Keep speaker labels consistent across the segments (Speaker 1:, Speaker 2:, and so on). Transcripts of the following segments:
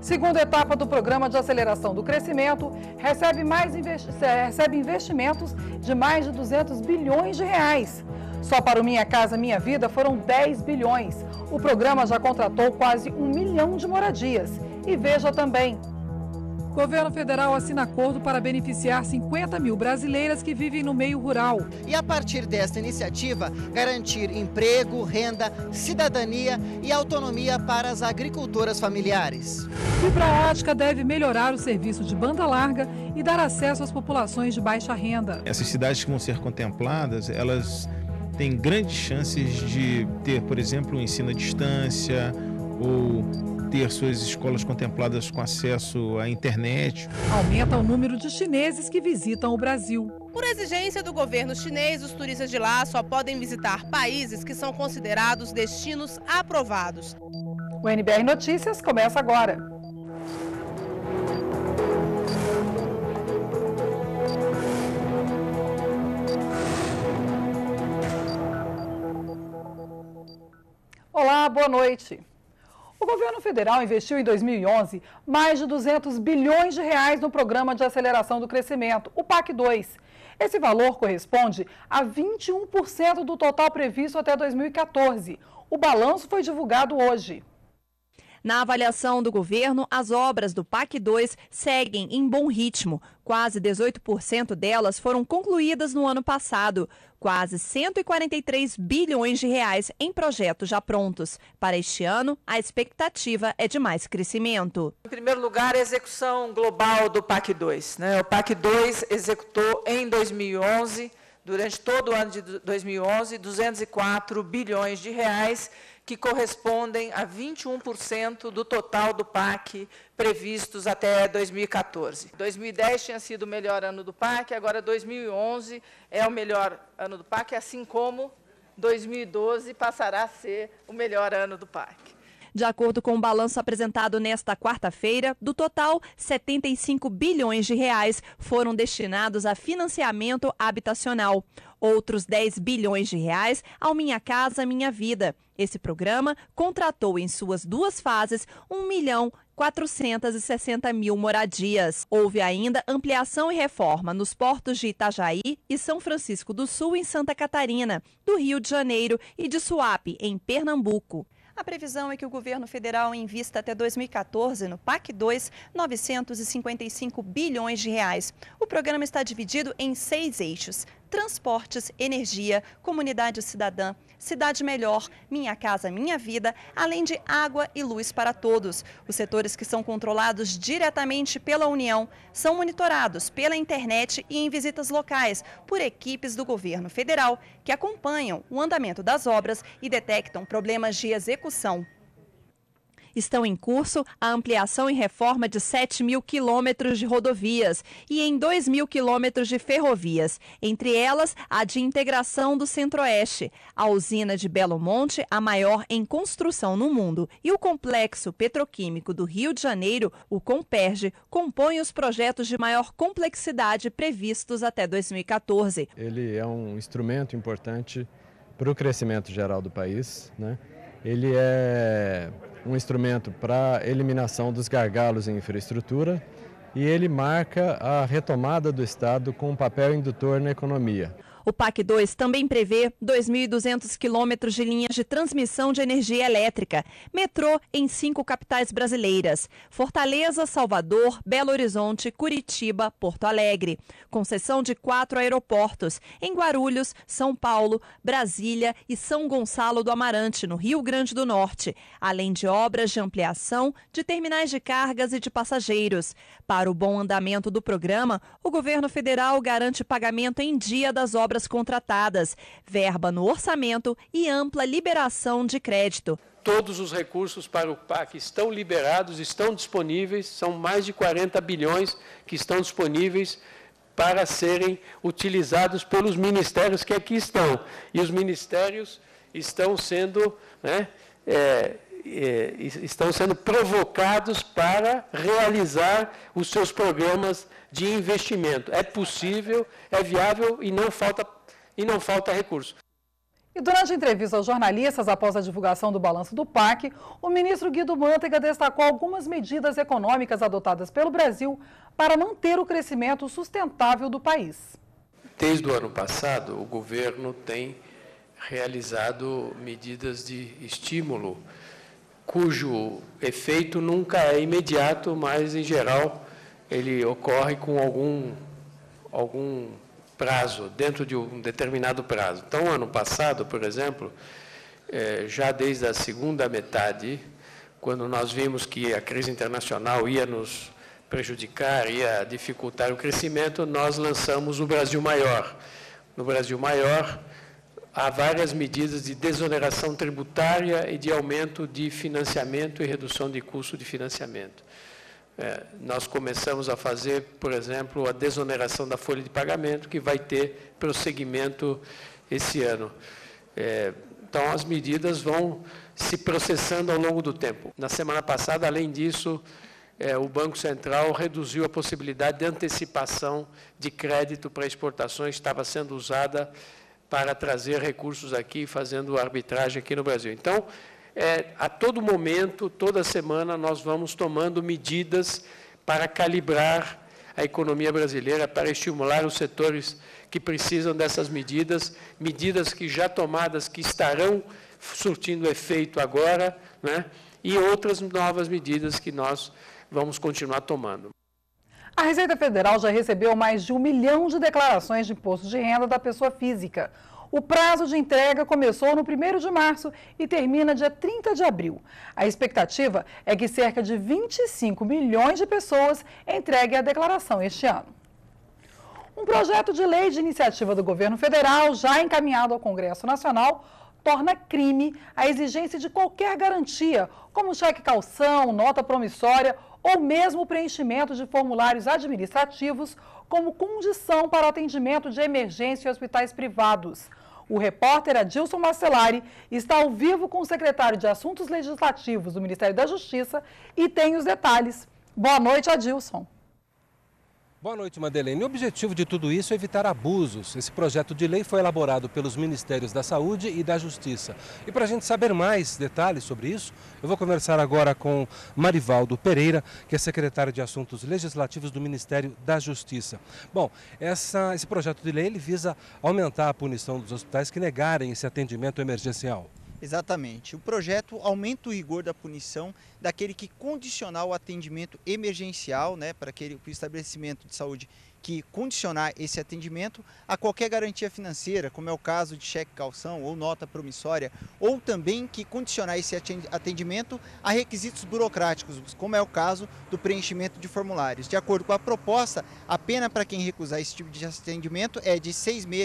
Speaker 1: Segunda etapa do Programa de Aceleração do Crescimento recebe investimentos de mais de 200 bilhões de reais. Só para o Minha Casa Minha Vida foram 10 bilhões. O programa já contratou quase 1 milhão de moradias. E veja também: o governo federal assina acordo para beneficiar 50 mil brasileiras que vivem no meio rural.
Speaker 2: E a partir desta iniciativa, garantir emprego, renda, cidadania e autonomia para as agricultoras familiares.
Speaker 1: Fibra ótica deve melhorar o serviço de banda larga e dar acesso às populações de baixa renda.
Speaker 3: Essas cidades que vão ser contempladas, elas têm grandes chances de ter, por exemplo, um ensino à distância ou ter suas escolas contempladas com acesso à internet.
Speaker 1: Aumenta o número de chineses que visitam o Brasil.
Speaker 4: Por exigência do governo chinês, os turistas de lá só podem visitar países que são considerados destinos aprovados.
Speaker 1: O NBR Notícias começa agora. Olá, boa noite. O governo federal investiu em 2011 mais de 200 bilhões de reais no Programa de Aceleração do Crescimento, o PAC 2. Esse valor corresponde a 21% do total previsto até 2014. O balanço foi divulgado hoje.
Speaker 5: Na avaliação do governo, as obras do PAC 2 seguem em bom ritmo. Quase 18% delas foram concluídas no ano passado. Quase 143 bilhões de reais em projetos já prontos. Para este ano, a expectativa é de mais crescimento.
Speaker 6: Em primeiro lugar, a execução global do PAC 2. O PAC 2 executou em 2011, durante todo o ano de 2011, 204 bilhões de reais, que correspondem a 21% do total do PAC previstos até 2014. 2010 tinha sido o melhor ano do PAC, agora 2011 é o melhor ano do PAC, assim como 2012 passará a ser o melhor ano do PAC.
Speaker 5: De acordo com o balanço apresentado nesta quarta-feira, do total, 75 bilhões de reais foram destinados a financiamento habitacional. Outros 10 bilhões de reais ao Minha Casa Minha Vida. Esse programa contratou em suas duas fases 1.460.000 moradias. Houve ainda ampliação e reforma nos portos de Itajaí e São Francisco do Sul, em Santa Catarina, do Rio de Janeiro e de Suape, em Pernambuco.
Speaker 7: A previsão é que o governo federal invista até 2014 no PAC 2 955 bilhões de reais. O programa está dividido em 6 eixos: transportes, energia, comunidade cidadã, cidade melhor, Minha Casa Minha Vida, além de água e luz para todos. Os setores que são controlados diretamente pela União são monitorados pela internet e em visitas locais por equipes do governo federal que acompanham o andamento das obras e detectam problemas de execução.
Speaker 5: Estão em curso a ampliação e reforma de 7 mil quilômetros de rodovias e em 2 mil quilômetros de ferrovias, entre elas a de integração do Centro-Oeste, a usina de Belo Monte, a maior em construção no mundo, e o complexo petroquímico do Rio de Janeiro, o Comperj, compõem os projetos de maior complexidade previstos até 2014.
Speaker 8: Ele é um instrumento importante para o crescimento geral do país, Ele é um instrumento para a eliminação dos gargalos em infraestrutura e ele marca a retomada do Estado com um papel indutor na economia.
Speaker 5: O PAC 2 também prevê 2.200 quilômetros de linhas de transmissão de energia elétrica, metrô em 5 capitais brasileiras: Fortaleza, Salvador, Belo Horizonte, Curitiba, Porto Alegre. Concessão de 4 aeroportos, em Guarulhos, São Paulo, Brasília e São Gonçalo do Amarante, no Rio Grande do Norte, além de obras de ampliação de terminais de cargas e de passageiros. Para o bom andamento do programa, o governo federal garante pagamento em dia das obras contratadas, verba no orçamento e ampla liberação de crédito.
Speaker 9: Todos os recursos para o PAC estão liberados, estão disponíveis, são mais de 40 bilhões que estão disponíveis para serem utilizados pelos ministérios que aqui estão. E os ministérios estão sendo, estão sendo provocados para realizar os seus programas de investimento. É possível, é viável e não falta recurso.
Speaker 1: E durante a entrevista aos jornalistas após a divulgação do balanço do PAC, o ministro Guido Mantega destacou algumas medidas econômicas adotadas pelo Brasil para manter o crescimento sustentável do país.
Speaker 9: Desde o ano passado, o governo tem realizado medidas de estímulo, cujo efeito nunca é imediato, mas, em geral, ele ocorre com algum prazo, dentro de um determinado prazo. Então, ano passado, por exemplo, já desde a segunda metade, quando nós vimos que a crise internacional ia nos prejudicar, ia dificultar o crescimento, nós lançamos o Brasil Maior. No Brasil Maior, há várias medidas de desoneração tributária e de aumento de financiamento e redução de custo de financiamento. Nós começamos a fazer, por exemplo, a desoneração da folha de pagamento, que vai ter prosseguimento esse ano. Então, as medidas vão se processando ao longo do tempo. Na semana passada, além disso, o Banco Central reduziu a possibilidade de antecipação de crédito para exportações, que estava sendo usada para trazer recursos aqui, fazendo arbitragem aqui no Brasil. Então, a todo momento, toda semana, nós vamos tomando medidas para calibrar a economia brasileira, para estimular os setores que precisam dessas medidas, medidas que já tomadas, que estarão surtindo efeito agora, né? E outras novas medidas que nós vamos continuar tomando.
Speaker 1: A Receita Federal já recebeu mais de 1 milhão de declarações de imposto de renda da pessoa física. O prazo de entrega começou no 1º de março e termina dia 30 de abril. A expectativa é que cerca de 25 milhões de pessoas entreguem a declaração este ano. Um projeto de lei de iniciativa do governo federal, já encaminhado ao Congresso Nacional, torna crime a exigência de qualquer garantia, como cheque-calção, nota promissória ou mesmo o preenchimento de formulários administrativos como condição para o atendimento de emergência em hospitais privados. O repórter Adilson Marcelari está ao vivo com o secretário de Assuntos Legislativos do Ministério da Justiça e tem os detalhes. Boa noite, Adilson.
Speaker 10: Boa noite, Madeleine. O objetivo de tudo isso é evitar abusos. Esse projeto de lei foi elaborado pelos Ministérios da Saúde e da Justiça. E para a gente saber mais detalhes sobre isso, eu vou conversar agora com Marivaldo Pereira, que é secretário de Assuntos Legislativos do Ministério da Justiça. Bom, esse projeto de lei ele visa aumentar a punição dos hospitais que negarem esse atendimento emergencial.
Speaker 11: Exatamente. O projeto aumenta o rigor da punição daquele que condicionar o atendimento emergencial, para o estabelecimento de saúde que condicionar esse atendimento a qualquer garantia financeira, como é o caso de cheque-calção ou nota promissória, ou também que condicionar esse atendimento a requisitos burocráticos, como é o caso do preenchimento de formulários. De acordo com a proposta, a pena para quem recusar esse tipo de atendimento é de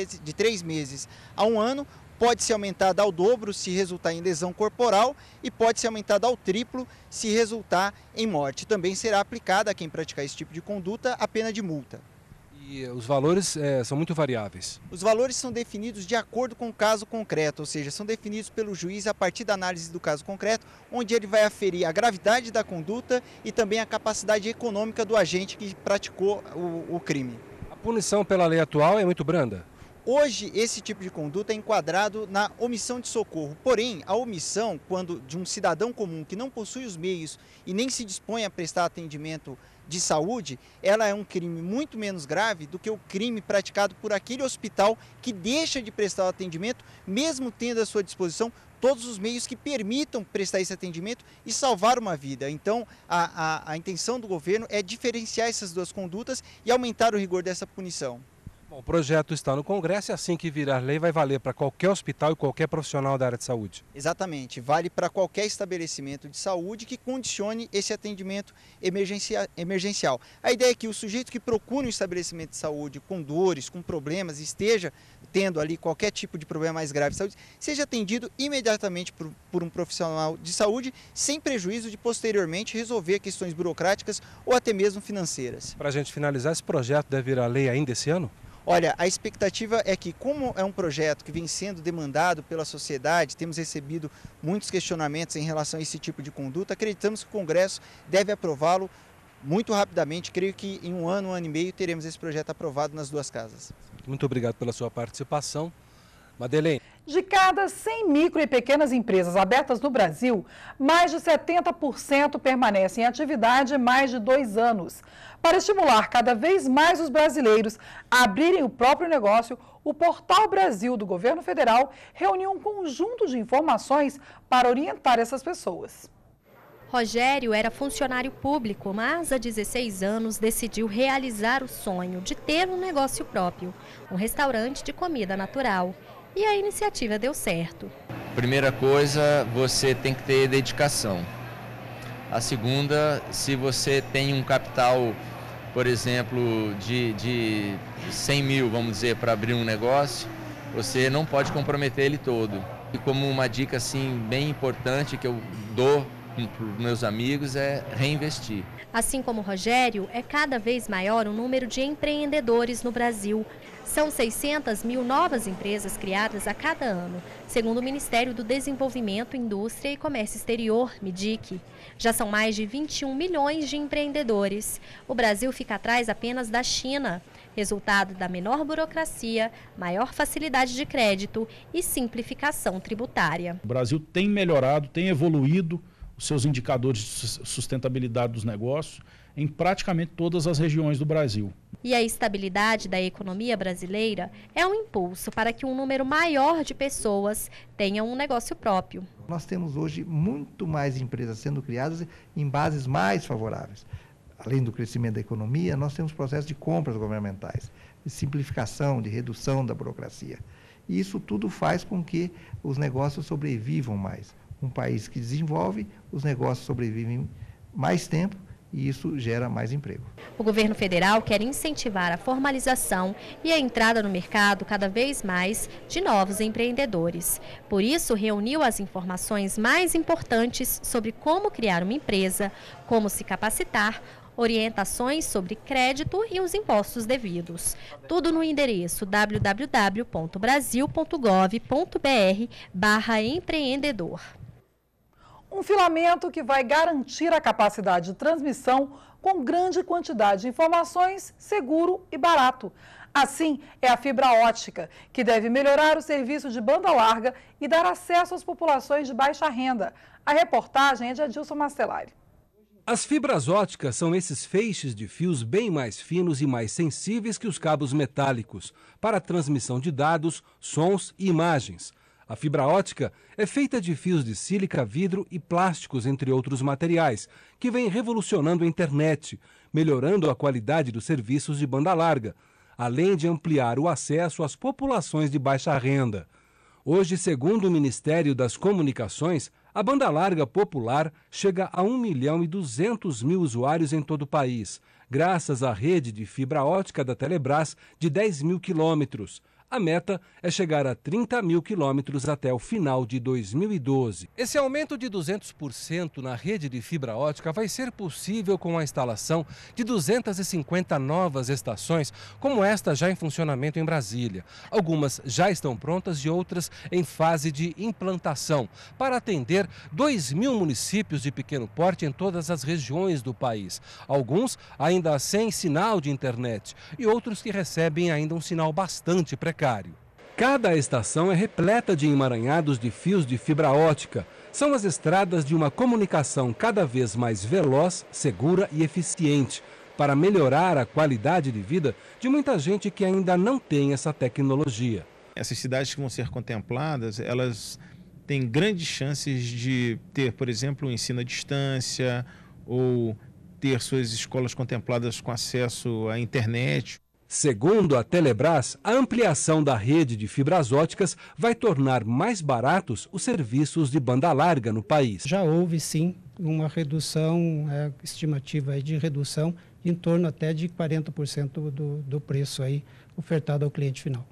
Speaker 11: 3 meses a 1 ano, pode ser aumentada ao dobro se resultar em lesão corporal e pode ser aumentada ao triplo se resultar em morte. Também será aplicada a quem praticar esse tipo de conduta a pena de multa.
Speaker 10: E os valores são muito variáveis?
Speaker 11: Os valores são definidos de acordo com o caso concreto, ou seja, são definidos pelo juiz a partir da análise do caso concreto, onde ele vai aferir a gravidade da conduta e também a capacidade econômica do agente que praticou o crime.
Speaker 10: A punição pela lei atual é muito branda?
Speaker 11: Hoje, esse tipo de conduta é enquadrado na omissão de socorro. Porém, a omissão, quando de um cidadão comum que não possui os meios e nem se dispõe a prestar atendimento de saúde, ela é um crime muito menos grave do que o crime praticado por aquele hospital que deixa de prestar o atendimento, mesmo tendo à sua disposição todos os meios que permitam prestar esse atendimento e salvar uma vida. Então, a intenção do governo é diferenciar essas duas condutas e aumentar o rigor dessa punição.
Speaker 10: Bom, o projeto está no Congresso e assim que virar lei vai valer para qualquer hospital e qualquer profissional da área de saúde.
Speaker 11: Exatamente, vale para qualquer estabelecimento de saúde que condicione esse atendimento emergencial. A ideia é que o sujeito que procura um estabelecimento de saúde com dores, com problemas, esteja tendo ali qualquer tipo de problema mais grave de saúde, seja atendido imediatamente por um profissional de saúde, sem prejuízo de posteriormente resolver questões burocráticas ou até mesmo financeiras.
Speaker 10: Para a gente finalizar, esse projeto deve virar lei ainda esse ano?
Speaker 11: Olha, a expectativa é que, como é um projeto que vem sendo demandado pela sociedade, temos recebido muitos questionamentos em relação a esse tipo de conduta, acreditamos que o Congresso deve aprová-lo muito rapidamente. Creio que em 1 ano, 1 ano e meio, teremos esse projeto aprovado nas duas casas.
Speaker 10: Muito obrigado pela sua participação. Madeleine.
Speaker 1: De cada 100 micro e pequenas empresas abertas no Brasil, mais de 70% permanecem em atividade mais de 2 anos. Para estimular cada vez mais os brasileiros a abrirem o próprio negócio, o Portal Brasil do Governo Federal reuniu um conjunto de informações para orientar essas pessoas.
Speaker 12: Rogério era funcionário público, mas há 16 anos decidiu realizar o sonho de ter um negócio próprio, um restaurante de comida natural. E a iniciativa deu certo.
Speaker 13: Primeira coisa, você tem que ter dedicação. A segunda, se você tem um capital, por exemplo, de 100 mil, vamos dizer, para abrir um negócio, você não pode comprometer ele todo. E como uma dica assim, bem importante que eu dou para os meus amigos é reinvestir.
Speaker 12: Assim como o Rogério, é cada vez maior o número de empreendedores no Brasil. São 600 mil novas empresas criadas a cada ano, segundo o Ministério do Desenvolvimento, Indústria e Comércio Exterior, MIDIC. Já são mais de 21 milhões de empreendedores. O Brasil fica atrás apenas da China, resultado da menor burocracia, maior facilidade de crédito e simplificação tributária.
Speaker 14: O Brasil tem melhorado, tem evoluído os seus indicadores de sustentabilidade dos negócios em praticamente todas as regiões do Brasil.
Speaker 12: E a estabilidade da economia brasileira é um impulso para que um número maior de pessoas tenham um negócio próprio.
Speaker 15: Nós temos hoje muito mais empresas sendo criadas em bases mais favoráveis. Além do crescimento da economia, nós temos processos de compras governamentais, de simplificação, de redução da burocracia. E isso tudo faz com que os negócios sobrevivam mais. Um país que desenvolve, os negócios sobrevivem mais tempo e isso gera mais emprego.
Speaker 12: O governo federal quer incentivar a formalização e a entrada no mercado cada vez mais de novos empreendedores. Por isso, reuniu as informações mais importantes sobre como criar uma empresa, como se capacitar, orientações sobre crédito e os impostos devidos. Tudo no endereço www.brasil.gov.br/empreendedor.
Speaker 1: Um filamento que vai garantir a capacidade de transmissão com grande quantidade de informações, seguro e barato. Assim, é a fibra ótica, que deve melhorar o serviço de banda larga e dar acesso às populações de baixa renda. A reportagem é de Adilson Mastelari.
Speaker 10: As fibras óticas são esses feixes de fios bem mais finos e mais sensíveis que os cabos metálicos, para a transmissão de dados, sons e imagens. A fibra ótica é feita de fios de sílica, vidro e plásticos, entre outros materiais, que vem revolucionando a internet, melhorando a qualidade dos serviços de banda larga, além de ampliar o acesso às populações de baixa renda. Hoje, segundo o Ministério das Comunicações, a banda larga popular chega a 1.200.000 usuários em todo o país, graças à rede de fibra ótica da Telebrás de 10 mil quilômetros. A meta é chegar a 30 mil quilômetros até o final de 2012. Esse aumento de 200% na rede de fibra ótica vai ser possível com a instalação de 250 novas estações, como esta já em funcionamento em Brasília. Algumas já estão prontas e outras em fase de implantação, para atender 2.000 municípios de pequeno porte em todas as regiões do país. Alguns ainda sem sinal de internet e outros que recebem ainda um sinal bastante precário. Cada estação é repleta de emaranhados de fios de fibra ótica. São as estradas de uma comunicação cada vez mais veloz, segura e eficiente, para melhorar a qualidade de vida de muita gente que ainda não tem essa tecnologia.
Speaker 3: Essas cidades que vão ser contempladas, elas têm grandes chances de ter, por exemplo, o ensino à distância ou ter suas escolas contempladas com acesso à internet.
Speaker 10: Segundo a Telebrás, a ampliação da rede de fibras óticas vai tornar mais baratos os serviços de banda larga no país.
Speaker 16: Já houve, sim, uma redução, estimativa de redução em torno até de 40% do preço aí ofertado ao cliente final.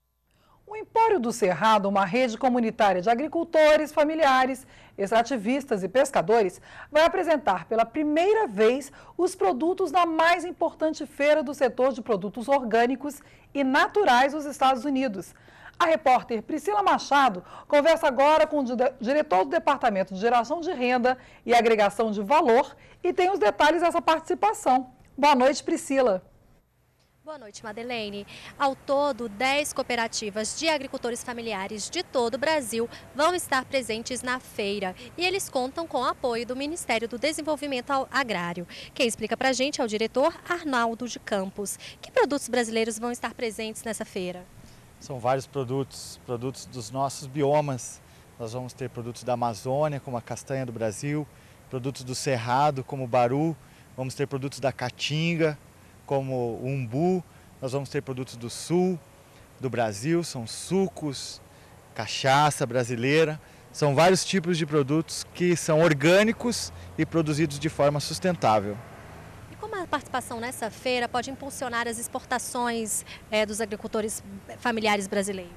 Speaker 1: O Empório do Cerrado, uma rede comunitária de agricultores, familiares, extrativistas e pescadores, vai apresentar pela primeira vez os produtos na mais importante feira do setor de produtos orgânicos e naturais dos Estados Unidos. A repórter Priscila Machado conversa agora com o diretor do Departamento de Geração de Renda e Agregação de Valor e tem os detalhes dessa participação. Boa noite, Priscila.
Speaker 12: Boa noite, Madeleine. Ao todo, 10 cooperativas de agricultores familiares de todo o Brasil vão estar presentes na feira e eles contam com o apoio do Ministério do Desenvolvimento Agrário. Quem explica para a gente é o diretor Arnaldo de Campos. Que produtos brasileiros vão estar presentes nessa feira?
Speaker 17: São vários produtos dos nossos biomas. Nós vamos ter produtos da Amazônia, como a castanha do Brasil, produtos do Cerrado, como o baru, vamos ter produtos da Caatinga, como o umbu, nós vamos ter produtos do sul do Brasil, são sucos, cachaça brasileira, são vários tipos de produtos que são orgânicos e produzidos de forma sustentável.
Speaker 12: E como a participação nessa feira pode impulsionar as exportações dos agricultores familiares brasileiros?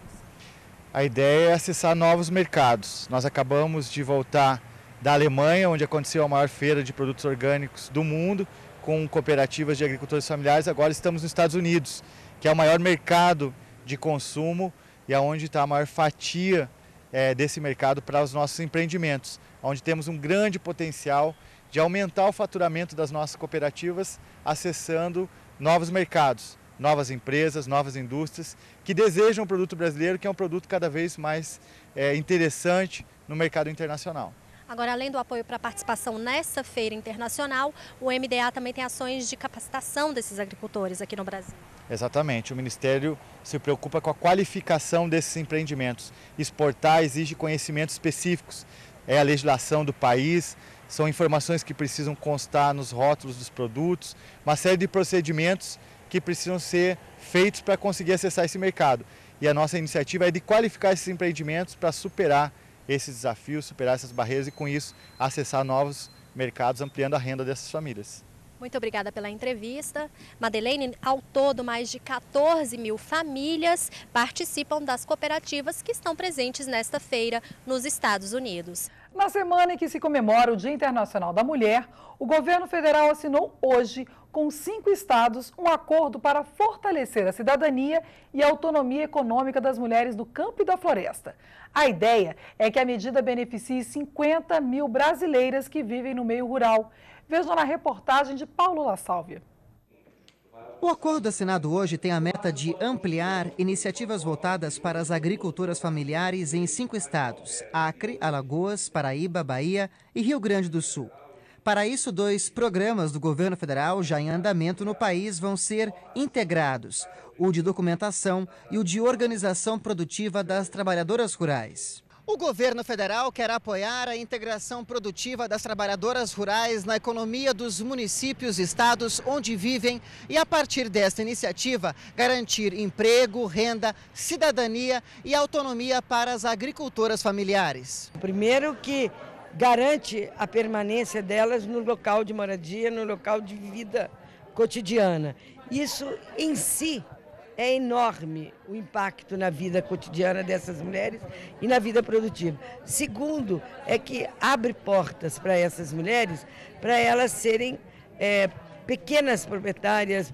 Speaker 17: A ideia é acessar novos mercados. Nós acabamos de voltar da Alemanha, onde aconteceu a maior feira de produtos orgânicos do mundo, com cooperativas de agricultores familiares. Agora estamos nos Estados Unidos, que é o maior mercado de consumo e é onde está a maior fatia desse mercado para os nossos empreendimentos, onde temos um grande potencial de aumentar o faturamento das nossas cooperativas, acessando novos mercados, novas empresas, novas indústrias que desejam o produto brasileiro, que é um produto cada vez mais interessante no mercado internacional.
Speaker 12: Agora, além do apoio para a participação nessa feira internacional, o MDA também tem ações de capacitação desses agricultores aqui no Brasil.
Speaker 17: Exatamente, o Ministério se preocupa com a qualificação desses empreendimentos. Exportar exige conhecimentos específicos, é a legislação do país, são informações que precisam constar nos rótulos dos produtos, uma série de procedimentos que precisam ser feitos para conseguir acessar esse mercado. E a nossa iniciativa é de qualificar esses empreendimentos para superar esses desafios, superar essas barreiras e, com isso, acessar novos mercados, ampliando a renda dessas famílias.
Speaker 12: Muito obrigada pela entrevista. Madeleine, ao todo, mais de 14 mil famílias participam das cooperativas que estão presentes nesta feira nos Estados Unidos.
Speaker 1: Na semana em que se comemora o Dia Internacional da Mulher, o governo federal assinou hoje, com 5 estados, um acordo para fortalecer a cidadania e a autonomia econômica das mulheres do campo e da floresta. A ideia é que a medida beneficie 50 mil brasileiras que vivem no meio rural. Vejam na reportagem de Paulo La Sálvia.
Speaker 2: O acordo assinado hoje tem a meta de ampliar iniciativas voltadas para as agricultoras familiares em 5 estados: Acre, Alagoas, Paraíba, Bahia e Rio Grande do Sul. Para isso, 2 programas do governo federal já em andamento no país vão ser integrados: o de documentação e o de organização produtiva das trabalhadoras rurais. O governo federal quer apoiar a integração produtiva das trabalhadoras rurais na economia dos municípios e estados onde vivem e, a partir desta iniciativa, garantir emprego, renda, cidadania e autonomia para as agricultoras familiares.
Speaker 18: Primeiro, que garante a permanência delas no local de moradia, no local de vida cotidiana. Isso em si é enorme, o impacto na vida cotidiana dessas mulheres e na vida produtiva. Segundo, é que abre portas para essas mulheres, para elas serem pequenas proprietárias,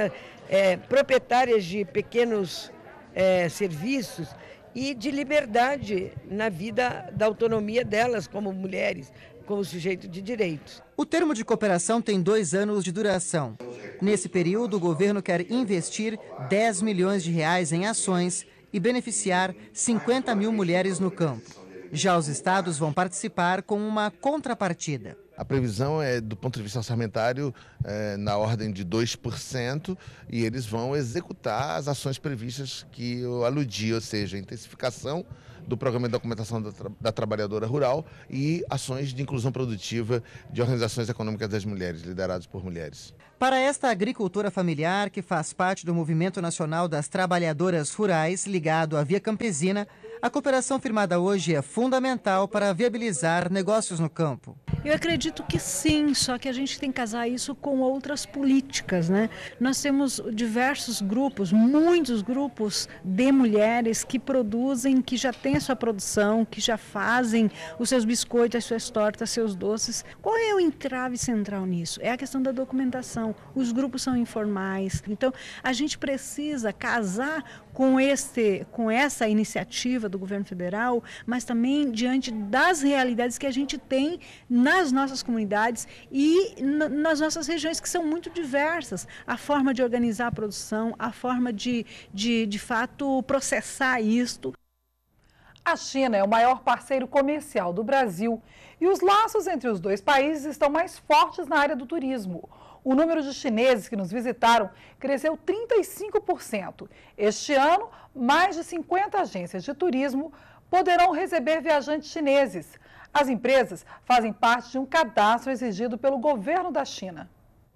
Speaker 18: proprietárias de pequenos serviços e de liberdade na vida da autonomia delas como mulheres, como sujeito de direitos.
Speaker 2: O termo de cooperação tem 2 anos de duração. Nesse período, o governo quer investir 10 milhões de reais em ações e beneficiar 50 mil mulheres no campo. Já os estados vão participar com uma contrapartida.
Speaker 19: A previsão é, do ponto de vista orçamentário, na ordem de 2%, e eles vão executar as ações previstas que eu aludi, ou seja, a intensificação do programa de documentação da trabalhadora rural e ações de inclusão produtiva de organizações econômicas das mulheres, lideradas por mulheres.
Speaker 2: Para esta agricultora familiar, que faz parte do Movimento Nacional das Trabalhadoras Rurais, ligado à Via Campesina, a cooperação firmada hoje é fundamental para viabilizar negócios no campo.
Speaker 20: Eu acredito que sim, só que a gente tem que casar isso com outras políticas, né? Nós temos diversos grupos, muitos grupos de mulheres que produzem, que já têm a sua produção, que já fazem os seus biscoitos, as suas tortas, seus doces. Qual é o entrave central nisso? É a questão da documentação. Os grupos são informais. Então, a gente precisa casar com essa iniciativa do governo federal, mas também diante das realidades que a gente tem nas nossas comunidades e nas nossas regiões, que são muito diversas. A forma de organizar a produção, a forma de fato, processar isto.
Speaker 1: A China é o maior parceiro comercial do Brasil e os laços entre os dois países estão mais fortes na área do turismo. O número de chineses que nos visitaram cresceu 35%. Este ano, mais de 50 agências de turismo poderão receber viajantes chineses. As empresas fazem parte de um cadastro exigido pelo governo da China.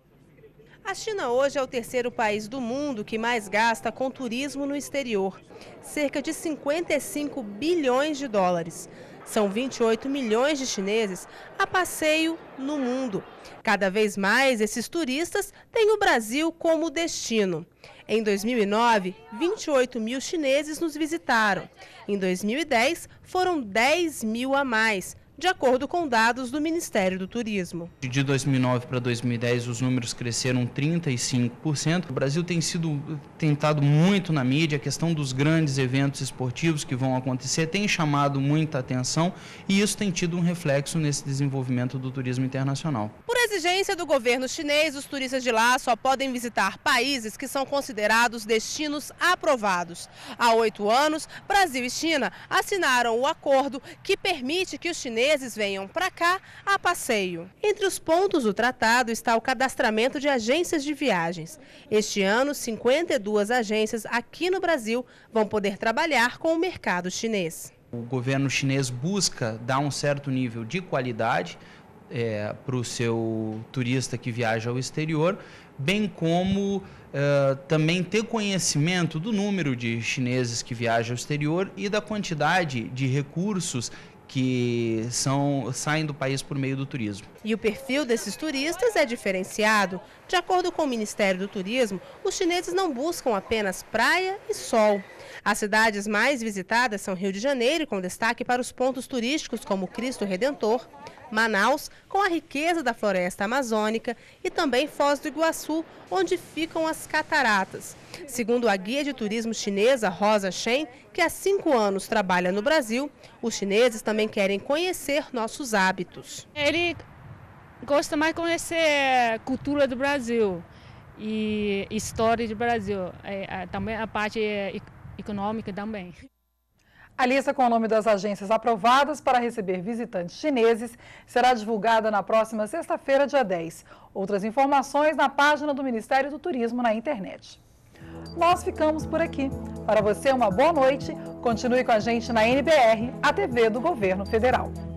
Speaker 4: A China hoje é o terceiro país do mundo que mais gasta com turismo no exterior, cerca de 55 bilhões de dólares. São 28 milhões de chineses a passeio no mundo. Cada vez mais esses turistas têm o Brasil como destino. Em 2009, 28 mil chineses nos visitaram. Em 2010, foram 10 mil a mais, de acordo com dados do Ministério do Turismo.
Speaker 21: De 2009 para 2010, os números cresceram 35%. O Brasil tem sido tentado muito na mídia, a questão dos grandes eventos esportivos que vão acontecer tem chamado muita atenção e isso tem tido um reflexo nesse desenvolvimento do turismo internacional.
Speaker 4: Por exigência do governo chinês, os turistas de lá só podem visitar países que são considerados destinos aprovados. Há 8 anos, Brasil e China assinaram o acordo que permite que os chineses venham para cá a passeio. Entre os pontos do tratado está o cadastramento de agências de viagens. Este ano, 52 agências aqui no Brasil vão poder trabalhar com o mercado chinês.
Speaker 21: O governo chinês busca dar um certo nível de qualidade para o seu turista que viaja ao exterior, bem como também ter conhecimento do número de chineses que viajam ao exterior e da quantidade de recursos que saem do país por meio do turismo.
Speaker 4: E o perfil desses turistas é diferenciado. De acordo com o Ministério do Turismo, os chineses não buscam apenas praia e sol. As cidades mais visitadas são Rio de Janeiro, com destaque para os pontos turísticos como Cristo Redentor, Manaus, com a riqueza da floresta amazônica, e também Foz do Iguaçu, onde ficam as cataratas. Segundo a guia de turismo chinesa Rosa Shen, que há 5 anos trabalha no Brasil, os chineses também querem conhecer nossos hábitos.
Speaker 22: Ele gosta mais de conhecer a cultura do Brasil e história do Brasil, também a parte econômica também.
Speaker 1: A lista com o nome das agências aprovadas para receber visitantes chineses será divulgada na próxima sexta-feira, dia 10. Outras informações na página do Ministério do Turismo na internet. Nós ficamos por aqui. Para você, uma boa noite. Continue com a gente na NBR, a TV do Governo Federal.